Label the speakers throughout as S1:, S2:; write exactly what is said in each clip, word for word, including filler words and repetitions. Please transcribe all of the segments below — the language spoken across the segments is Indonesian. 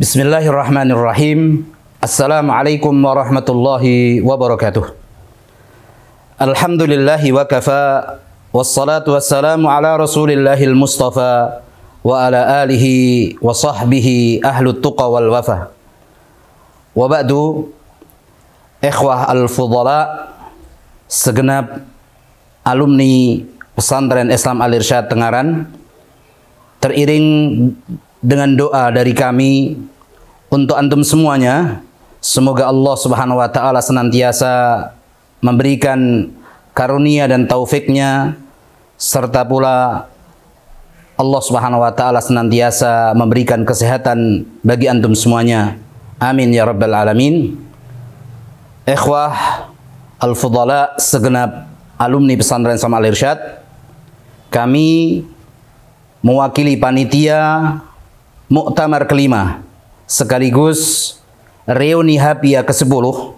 S1: Bismillahirrahmanirrahim. Assalamualaikum warahmatullahi wabarakatuh. Alhamdulillahi wa kafa, wassalatu wassalamu ala rasulillahil mustafa wa ala alihi wa sahbihi ahlut tuqa wal wafa. Wa ba'du, ikhwah al-fudhala, segenap alumni Pesantren Islam Al-Irsyad Tengaran, teriring dengan doa dari kami untuk antum semuanya, semoga Allah Subhanahu wa taala senantiasa memberikan karunia dan taufiknya, serta pula Allah Subhanahu wa taala senantiasa memberikan kesehatan bagi antum semuanya. Amin ya rabbal alamin. Ikhwah al-fudhala, segenap alumni Pesantren Islam Al-Irsyad, kami mewakili panitia Muktamar kelima sekaligus reuni Hapia ke sepuluh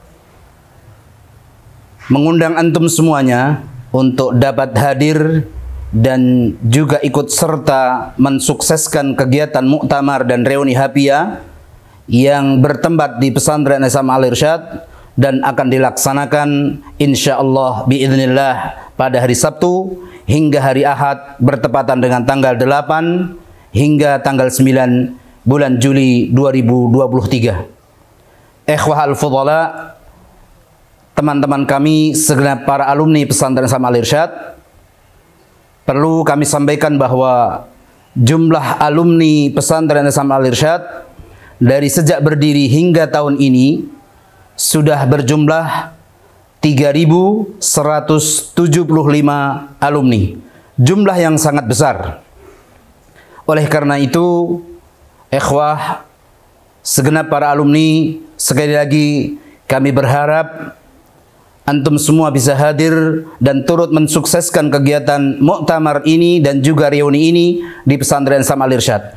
S1: mengundang antum semuanya untuk dapat hadir dan juga ikut serta mensukseskan kegiatan Muktamar dan reuni Hapia yang bertempat di Pesantren Islam Al-Irsyad dan akan dilaksanakan insyaallah biiznillah pada hari Sabtu hingga hari Ahad bertepatan dengan tanggal delapan hingga tanggal sembilan bulan Juli dua ribu dua puluh tiga. Ikhwah al-fudhala, teman-teman kami segenap para alumni Pesantren Islam Al-Irsyad, perlu kami sampaikan bahwa jumlah alumni Pesantren Islam Al-Irsyad dari sejak berdiri hingga tahun ini sudah berjumlah tiga ribu seratus tujuh puluh lima alumni. Jumlah yang sangat besar. Oleh karena itu, ikhwah, segenap para alumni, sekali lagi kami berharap antum semua bisa hadir dan turut mensukseskan kegiatan Muktamar ini dan juga reuni ini di Pesantren Islam Al-Irsyad.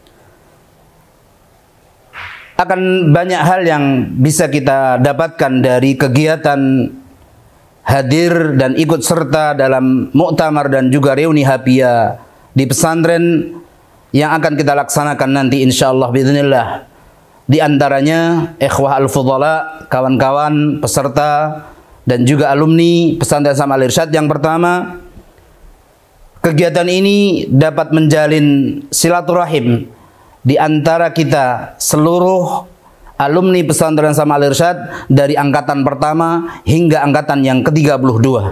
S1: Akan banyak hal yang bisa kita dapatkan dari kegiatan hadir dan ikut serta dalam Muktamar dan juga reuni Hapia di pesantren yang akan kita laksanakan nanti insyaallah biiznillah. Di antaranya ikhwah al-fudhala, kawan-kawan peserta dan juga alumni Pesantren Islam Al-Irsyad, yang pertama, kegiatan ini dapat menjalin silaturahim di antara kita seluruh alumni Pesantren Islam Al-Irsyad dari angkatan pertama hingga angkatan yang ke tiga puluh dua.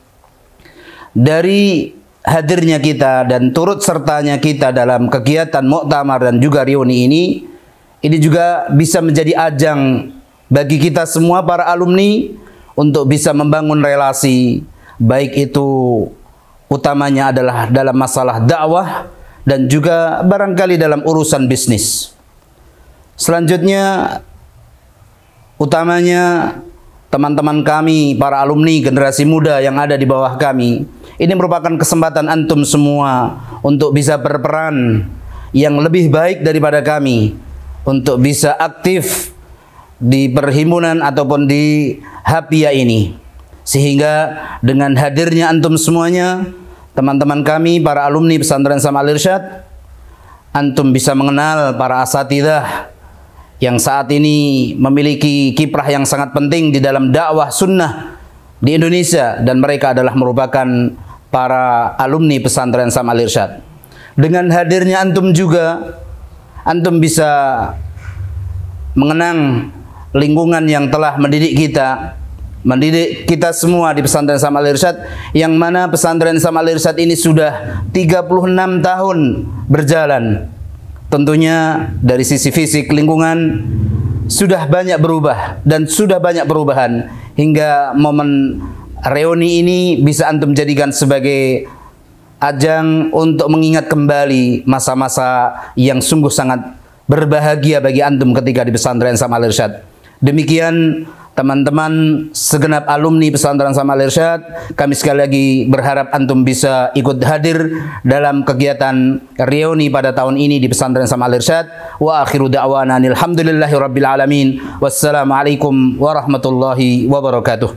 S1: Dari hadirnya kita dan turut sertanya kita dalam kegiatan Muktamar dan juga reuni ini, ini juga bisa menjadi ajang bagi kita semua para alumni untuk bisa membangun relasi, baik itu utamanya adalah dalam masalah dakwah dan juga barangkali dalam urusan bisnis. Selanjutnya, utamanya teman-teman kami, para alumni generasi muda yang ada di bawah kami, ini merupakan kesempatan antum semua untuk bisa berperan yang lebih baik daripada kami, untuk bisa aktif di perhimpunan ataupun di Hapia ini. Sehingga dengan hadirnya antum semuanya, teman-teman kami, para alumni Pesantren Islam Al-Irsyad, antum bisa mengenal para asatidzah yang saat ini memiliki kiprah yang sangat penting di dalam dakwah sunnah di Indonesia, dan mereka adalah merupakan para alumni Pesantren Islam Al-Irsyad. Dengan hadirnya antum juga, antum bisa mengenang lingkungan yang telah mendidik kita, mendidik kita semua di Pesantren Islam Al-Irsyad, yang mana Pesantren Islam Al-Irsyad ini sudah tiga puluh enam tahun berjalan. Tentunya dari sisi fisik lingkungan sudah banyak berubah dan sudah banyak perubahan, hingga momen reuni ini bisa antum jadikan sebagai ajang untuk mengingat kembali masa-masa yang sungguh sangat berbahagia bagi antum ketika di Pesantren Islam Al-Irsyad. Demikian teman-teman segenap alumni Pesantren Islam Al-Irsyad, kami sekali lagi berharap antum bisa ikut hadir dalam kegiatan reuni pada tahun ini di Pesantren Islam Al-Irsyad. Wa akhiru da'wana alhamdulillahi rabbil alamin. Wassalamualaikum warahmatullahi wabarakatuh.